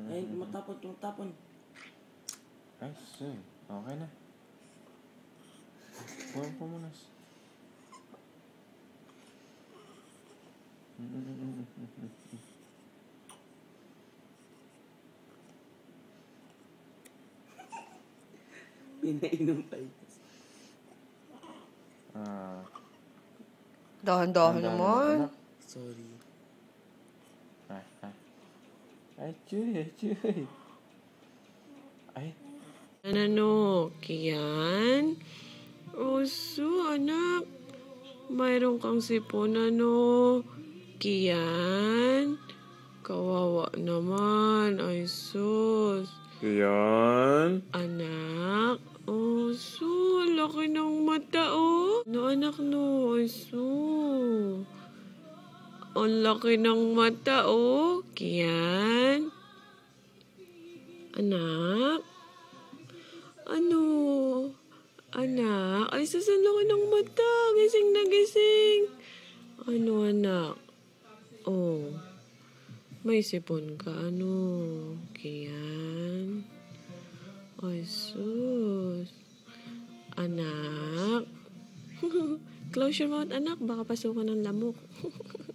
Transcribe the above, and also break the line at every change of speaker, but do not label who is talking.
Ay, tumatapon.
Ay, sige. Okay na. Huwag po muna.
Pinainom pa ito.
Dahan-dahan naman.
Sorry.
Ay, Chuy. Ay.
Ano, Kian? Oso, anak. Mayroon kang sipon, ano? Kian? Kawawa naman. Ay, sus.
Kian?
Anak? Oso, laki ng mata, oh. No, anak, no. Oso. Ang laki ng mata, oh. Kian? Anak? Ano? Anak? Ay, sasalaki ng mata. Gising na gising. Ano, anak? Oh. May sipon ka, ano? Kian? Ay, sus. Anak? Close your mouth, anak. Baka pasukan ng lamok.